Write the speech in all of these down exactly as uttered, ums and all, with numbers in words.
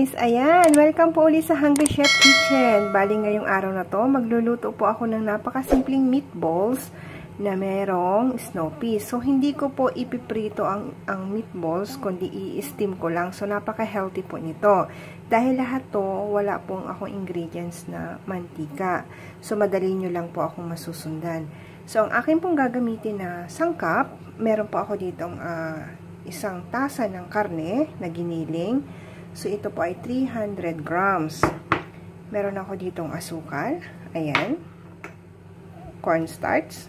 guys! Ayan! Welcome po ulit sa Hungry Chef Kitchen. Bali ngayong araw na to, magluluto po ako ng napakasimpleng meatballs na merong snow peas. So, hindi ko po ipiprito ang, ang meatballs, kundi i-steam ko lang. So, napaka-healthy po nito. Dahil lahat to, wala pong akong ingredients na mantika. So, madali nyo lang po akong masusundan. So, ang akin pong gagamitin na sangkap, meron po ako ditong uh, isang tasa ng karne na giniling. So, ito po ay three hundred grams. Meron ako ditong asukal. Ayan. Cornstarch.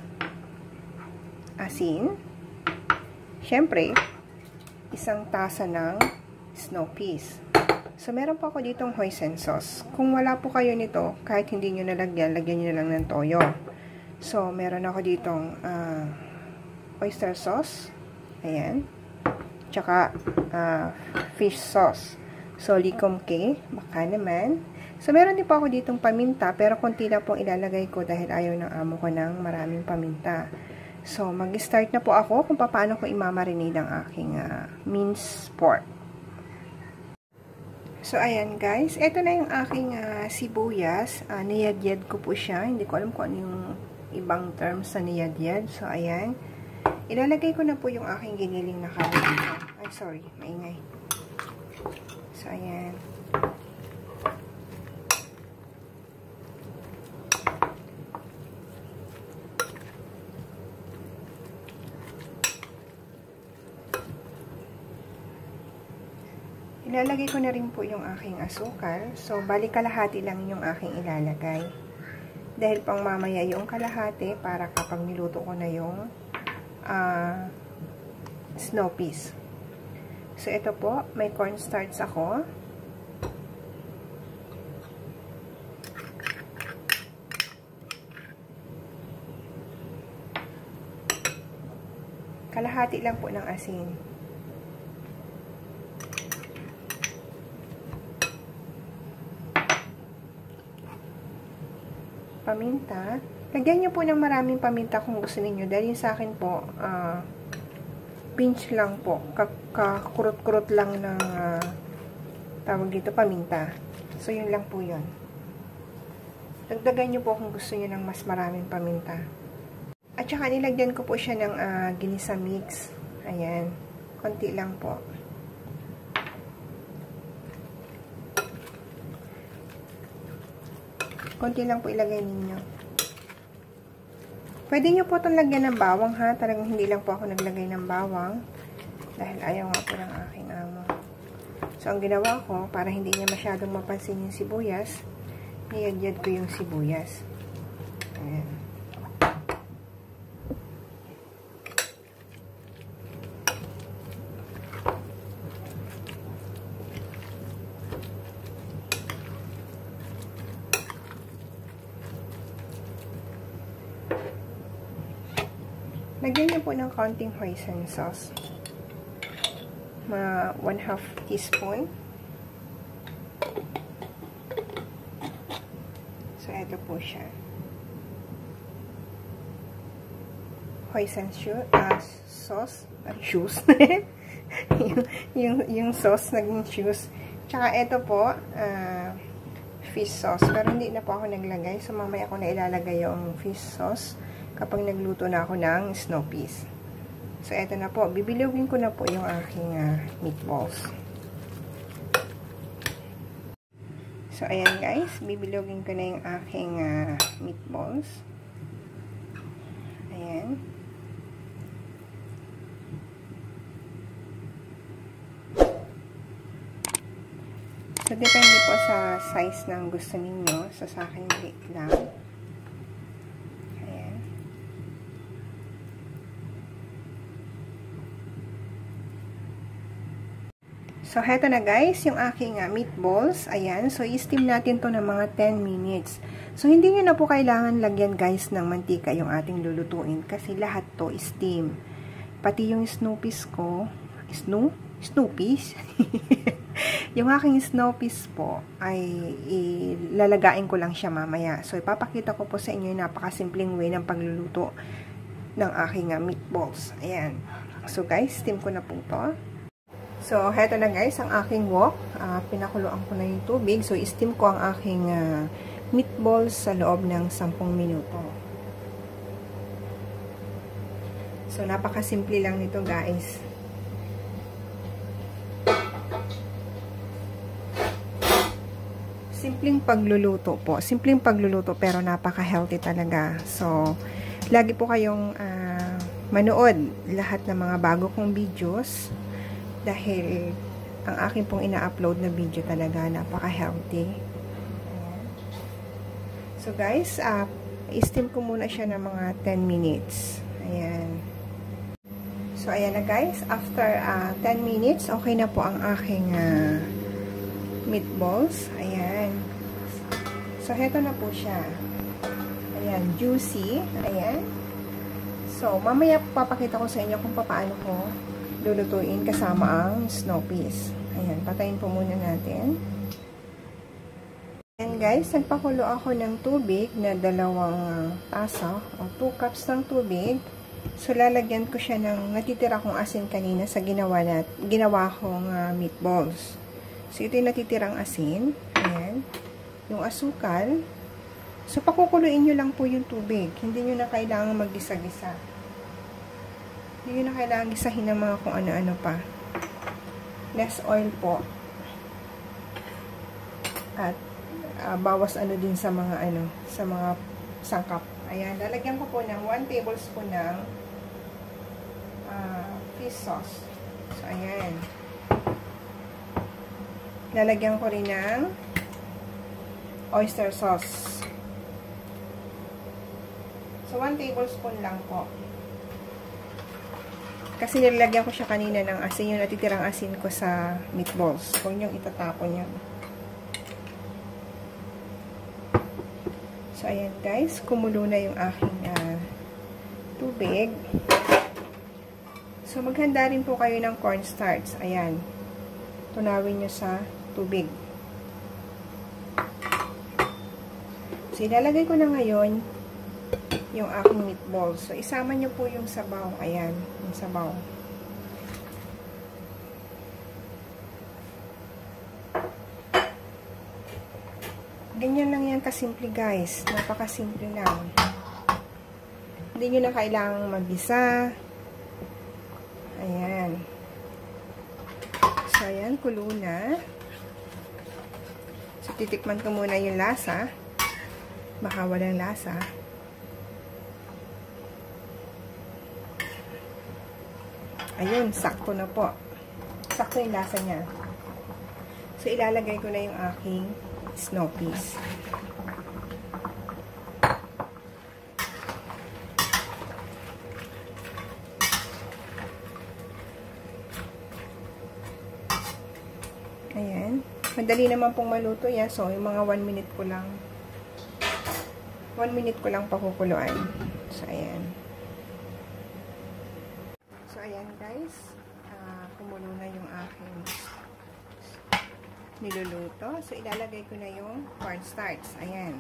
Asin. Siyempre, isang tasa ng snow peas. So, meron po ako ditong hoisin sauce. Kung wala po kayo nito, kahit hindi nyo nalagyan, lagyan nyo lang ng toyo. So, meron ako ditong uh, oyster sauce. Ayan. Tsaka, uh, fish sauce. So, likom ke, baka naman. So, meron din po ako ditong paminta, pero konti lang pong ilalagay ko dahil ayaw ng amo ko ng maraming paminta. So, mag-start na po ako kung paano ko imamarinate ang aking uh, minced pork. So, ayan guys. Ito na yung aking uh, sibuyas. Uh, niyadyad ko po siya. Hindi ko alam kung ano yung ibang terms sa niyadyad. So, ayan. Ilalagay ko na po yung aking giniling na karne. Ay, sorry. Maingay. So, ayan. Ilalagay ko na rin po yung aking asukal. So, balik kalahati lang yung aking ilalagay. Dahil pang mamaya yung kalahati para kapag niluto ko na yung uh, snow peas. So, ito po, may cornstarch ako. Kalahati lang po ng asin. Paminta. Lagyan nyo po ng maraming paminta kung gusto niyo. Dahil sa akin po, ah, uh, pinch lang po. Kakurot-kurot lang ng uh, tawag dito, paminta. So, yun lang po yun. Dagdagan nyo po kung gusto nyo ng mas maraming paminta. At saka, nilagyan ko po siya ng uh, ginisa mix. Ayan. Konti lang po. Konti lang po ilagay ninyo. Pwede nyo po itong lagyan ng bawang ha. Talagang hindi lang po ako naglagay ng bawang. Dahil ayaw nga po ng aking amo. So, ang ginawa ko, para hindi niya masyadong mapansin yung sibuyas, niyadyad ko yung sibuyas. Ayan. Lagyan niyo po ng konting hoisin sauce. Mga one half teaspoon. So, ito po siya. Hoisin uh, sauce. Uh, shoes. yung, yung, yung sauce naging shoes. Tsaka ito po, uh, fish sauce. Pero hindi na po ako naglagay. So, mamaya ako na ilalagay yung fish sauce kapag nagluto na ako ng snow peas. So, eto na po. Bibilugin ko na po yung aking uh, meatballs. So, ayan guys. Bibilugin ko na yung aking uh, meatballs. Ayan. So, depende po sa size ng gusto ninyo. So, sa akin, liit lang. So, heto na guys, yung aking uh, meatballs. Ayan. So, i-steam natin to ng mga ten minutes. So, hindi nyo na po kailangan lagyan guys ng mantika yung ating lulutuin. Kasi lahat to steam. Pati yung snow peas ko. Snow? Snow peas? Yung aking snow peas po ay ilalagain ko lang siya mamaya. So, ipapakita ko po sa inyo yung napakasimpleng way ng pagluluto ng aking uh, meatballs. Ayan. So, guys, steam ko na po to. So, heto na guys, ang aking wok. Uh, pinakuluan ko na yung tubig. So, i-steam ko ang aking uh, meatballs sa loob ng sampung minuto. So, napakasimple lang nito guys. Simpleng pagluluto po. Simpleng pagluluto pero napaka-healthy talaga. So, lagi po kayong uh, manood lahat ng mga bago kong videos dahil ang akin pong ina-upload na video talaga napaka-healthy. So, guys, uh, i-steam ko muna siya ng mga ten minutes. Ayan. So, ayan na guys. After uh, ten minutes, okay na po ang aking uh, meatballs. Ayan. So, heto na po siya. Ayan, juicy. Ayan. So, mamaya papakita ko sa inyo kung paano ko lulutuin kasama ang snow peas. Ayan, patayin po muna natin. Ayan guys, nagpakulo ako ng tubig na dalawang tasa o two cups ng tubig. So, lalagyan ko siya ng natitira kong asin kanina sa ginawa, na, ginawa kong uh, meatballs. So, ito yung natitirang asin. Ayan. Yung asukal. So, pakukuluin nyo lang po yung tubig. Hindi nyo na kailangan maggisa-gisa. Hindi nyo na kailangan gisahin ng mga kung ano-ano pa. Less oil po. At, uh, bawas ano din sa mga ano, sa mga sangkap. Ayan. Lalagyan ko po ng one tablespoon ng uh, fish sauce. So, ayan. Lalagyan ko rin ng oyster sauce. So, one tablespoon lang po. Kasi nilagyan ko siya kanina ng asin, yung natitirang asin ko sa meatballs. Huwag niyong itatapon yan. So, ayan guys. Kumulo na yung aking uh, tubig. So, maghanda rin po kayo ng cornstarch. Ayan. Tunawin nyo sa tubig. So, ilalagay ko na ngayon yung aking meatballs. So, isama nyo po yung sabaw. Ayan, yung sabaw. Ganyan lang yan kasimple guys. Napakasimple lang. Hindi nyo na kailangang mag-isa. Ayan. So, ayan, kulo na. So, titikman ko muna yung lasa. Baka walang lasa. Ayun, sakto na po. Sakto yung lasa niya. So, ilalagay ko na yung aking snow peas. Ayan. Madali naman pong maluto yan. So, yung mga one minute ko lang one minute ko lang pakukuluan. So, ayan. So, ayan guys. Uh, kumulo na yung aking niluluto. So, ilalagay ko na yung cornstarch. Ayan.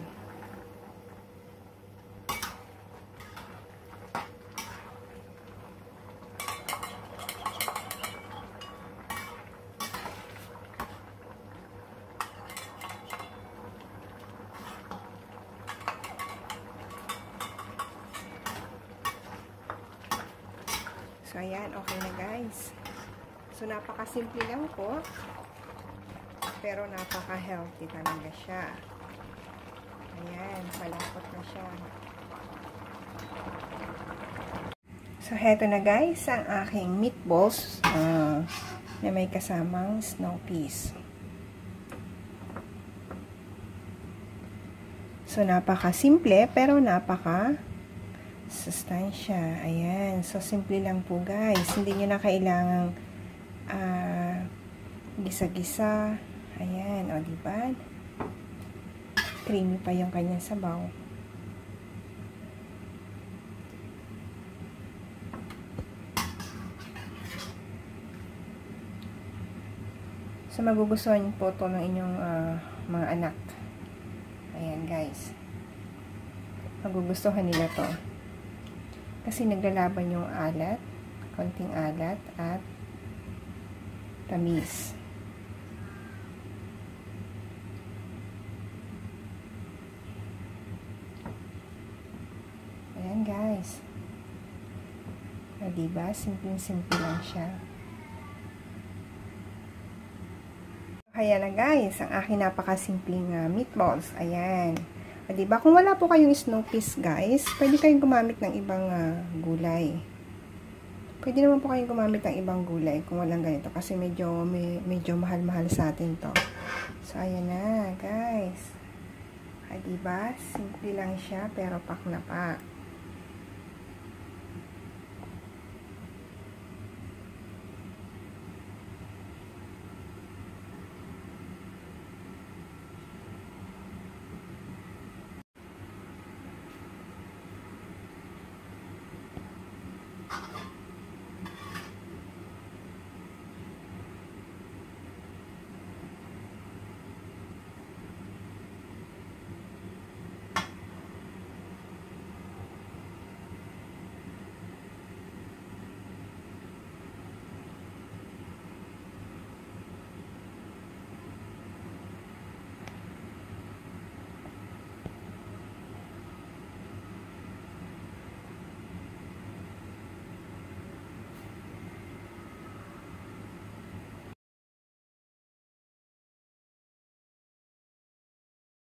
So, ayan, okay na guys. So, napakasimple lang po. Pero napaka-healthy talaga siya. Ayan, palapot na siya. So, heto na guys, ang aking meatballs uh, na may kasamang snow peas. So, napaka-simple pero napaka sustansya. Ayan. So, simple lang po guys. Hindi nyo na kailangang uh, gisa-gisa. Ayan. O, diba? Creamy pa yung kanyang sabaw. So, magugustuhan po ito ng inyong uh, mga anak. Ayan guys. Magugustuhan nila to. Kasi naglalaban yung alat, konting alat, at tamis. Ayan guys. O, diba? Simple-simple lang siya. Kaya na guys, ang aking napakasimpleng uh, meatballs. Ayan. O, diba? Kung wala po kayong snow peas guys, pwede kayong gumamit ng ibang uh, gulay. Pwede naman po kayong gumamit ng ibang gulay kung walang ganito. Kasi medyo, may, medyo mahal-mahal sa atin to. So, ayan na guys. O, diba? Simple lang siya pero pak na pak.